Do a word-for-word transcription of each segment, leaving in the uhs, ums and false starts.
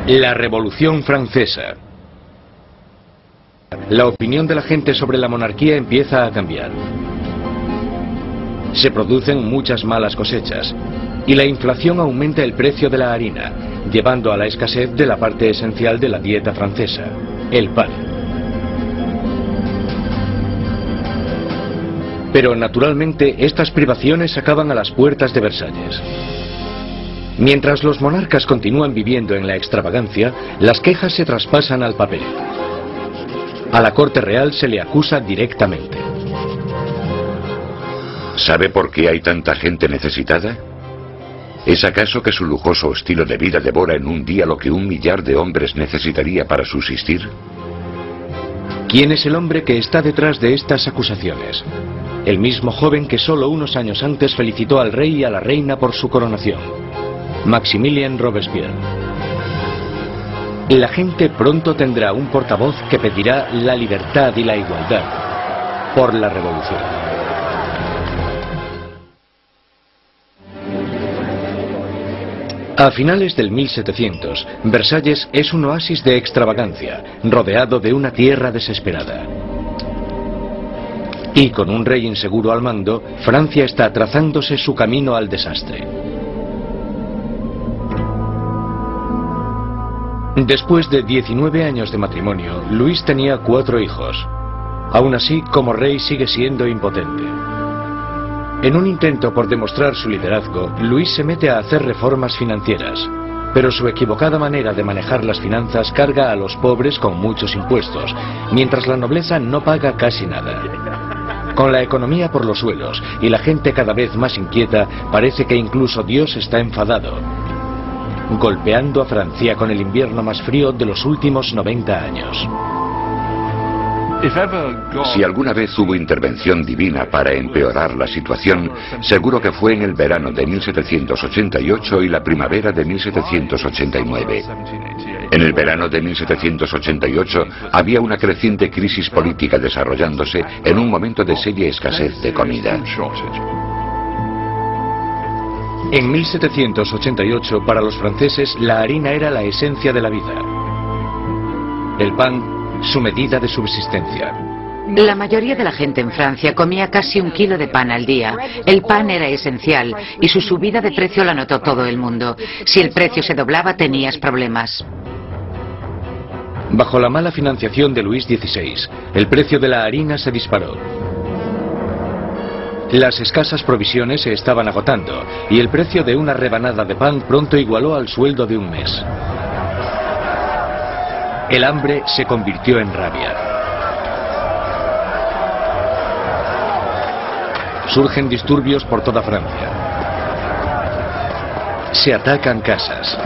La Revolución Francesa. La opinión de la gente sobre la monarquía empieza a cambiar. Se producen muchas malas cosechas y la inflación aumenta el precio de la harina, llevando a la escasez de la parte esencial de la dieta francesa, el pan. Pero naturalmente estas privaciones acaban a las puertas de Versalles. Mientras los monarcas continúan viviendo en la extravagancia, las quejas se traspasan al papel. A la corte real se le acusa directamente. ¿Sabe por qué hay tanta gente necesitada? ¿Es acaso que su lujoso estilo de vida devora en un día lo que un millar de hombres necesitaría para subsistir? ¿Quién es el hombre que está detrás de estas acusaciones? El mismo joven que solo unos años antes felicitó al rey y a la reina por su coronación, Maximilien Robespierre. La gente pronto tendrá un portavoz que pedirá la libertad y la igualdad por la revolución. A finales del mil setecientos, Versalles es un oasis de extravagancia, rodeado de una tierra desesperada. Y con un rey inseguro al mando, Francia está trazándose su camino al desastre. Después de diecinueve años de matrimonio, Luis tenía cuatro hijos. Aún así, como rey sigue siendo impotente. En un intento por demostrar su liderazgo, Luis se mete a hacer reformas financieras, pero su equivocada manera de manejar las finanzas carga a los pobres con muchos impuestos, mientras la nobleza no paga casi nada. Con la economía por los suelos y la gente cada vez más inquieta, parece que incluso Dios está enfadado, golpeando a Francia con el invierno más frío de los últimos noventa años. Si alguna vez hubo intervención divina para empeorar la situación, seguro que fue en el verano de mil setecientos ochenta y ocho y la primavera de mil setecientos ochenta y nueve. En el verano de mil setecientos ochenta y ocho había una creciente crisis política desarrollándose en un momento de seria escasez de comida. En mil setecientos ochenta y ocho, para los franceses, la harina era la esencia de la vida. El pan, su medida de subsistencia. La mayoría de la gente en Francia comía casi un kilo de pan al día. El pan era esencial y su subida de precio la notó todo el mundo. Si el precio se doblaba, tenías problemas. Bajo la mala financiación de Luis dieciséis, el precio de la harina se disparó. Las escasas provisiones se estaban agotando y el precio de una rebanada de pan pronto igualó al sueldo de un mes. El hambre se convirtió en rabia. Surgen disturbios por toda Francia. Se atacan casas.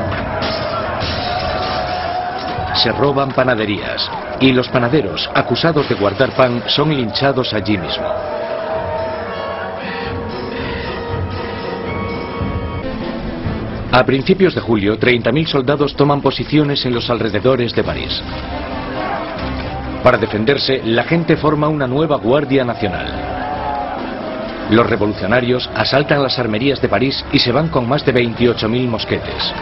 Se roban panaderías y los panaderos, acusados de guardar pan, son linchados allí mismo. A principios de julio, treinta mil soldados toman posiciones en los alrededores de París. Para defenderse, la gente forma una nueva Guardia Nacional. Los revolucionarios asaltan las armerías de París y se van con más de veintiocho mil mosquetes.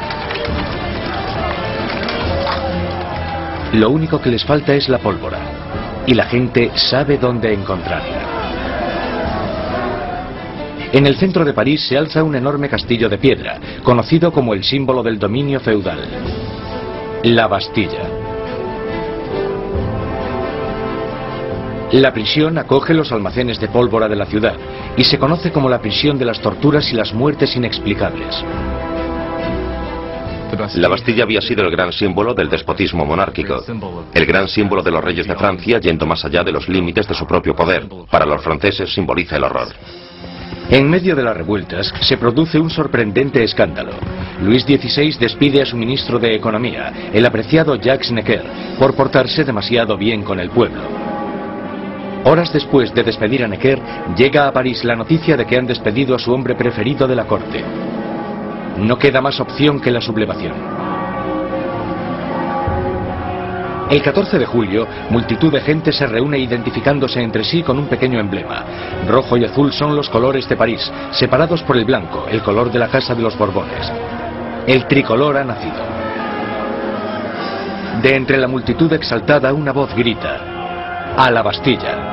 Lo único que les falta es la pólvora, y la gente sabe dónde encontrarla. En el centro de París se alza un enorme castillo de piedra, conocido como el símbolo del dominio feudal, la Bastilla. La prisión acoge los almacenes de pólvora de la ciudad y se conoce como la prisión de las torturas y las muertes inexplicables. La Bastilla había sido el gran símbolo del despotismo monárquico, el gran símbolo de los reyes de Francia yendo más allá de los límites de su propio poder. Para los franceses simboliza el horror. En medio de las revueltas se produce un sorprendente escándalo. Luis dieciséis despide a su ministro de Economía, el apreciado Jacques Necker, por portarse demasiado bien con el pueblo. Horas después de despedir a Necker, llega a París la noticia de que han despedido a su hombre preferido de la corte. No queda más opción que la sublevación. El catorce de julio, multitud de gente se reúne identificándose entre sí con un pequeño emblema. Rojo y azul son los colores de París, separados por el blanco, el color de la Casa de los Borbones. El tricolor ha nacido. De entre la multitud exaltada una voz grita: ¡a la Bastilla!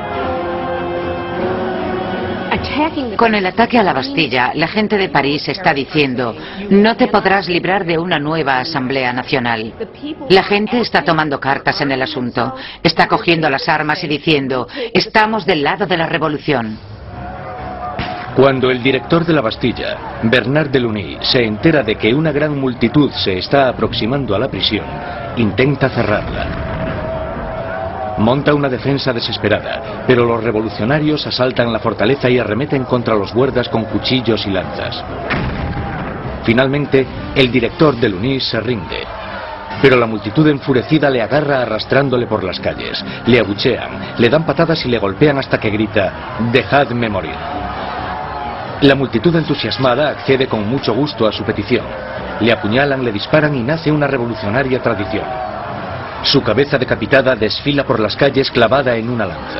Con el ataque a la Bastilla, la gente de París está diciendo: no te podrás librar de una nueva Asamblea Nacional. La gente está tomando cartas en el asunto, está cogiendo las armas y diciendo: estamos del lado de la revolución. Cuando el director de la Bastilla, Bernard Delaunay, se entera de que una gran multitud se está aproximando a la prisión, intenta cerrarla. Monta una defensa desesperada, pero los revolucionarios asaltan la fortaleza y arremeten contra los guardas con cuchillos y lanzas. Finalmente, el director Delaunay se rinde, pero la multitud enfurecida le agarra arrastrándole por las calles, le abuchean, le dan patadas y le golpean hasta que grita: «¡Dejadme morir!». La multitud entusiasmada accede con mucho gusto a su petición. Le apuñalan, le disparan y nace una revolucionaria tradición. Su cabeza decapitada desfila por las calles clavada en una lanza.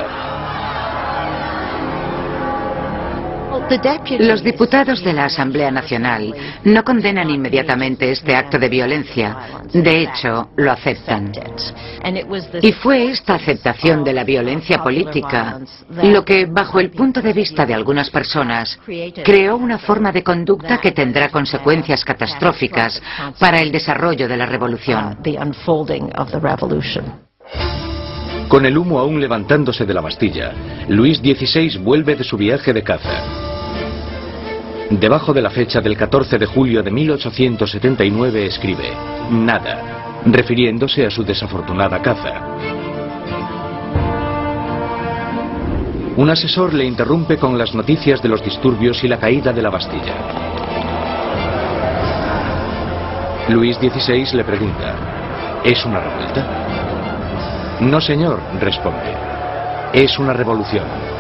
Los diputados de la Asamblea Nacional no condenan inmediatamente este acto de violencia. De hecho, lo aceptan. Y fue esta aceptación de la violencia política lo que, bajo el punto de vista de algunas personas, creó una forma de conducta que tendrá consecuencias catastróficas para el desarrollo de la revolución. Con el humo aún levantándose de la Bastilla, Luis dieciséis vuelve de su viaje de caza. Debajo de la fecha del catorce de julio de mil ochocientos setenta y nueve escribe: «Nada», refiriéndose a su desafortunada caza. Un asesor le interrumpe con las noticias de los disturbios y la caída de la Bastilla. Luis dieciséis le pregunta: ¿es una revuelta? «No, señor», responde, «es una revolución».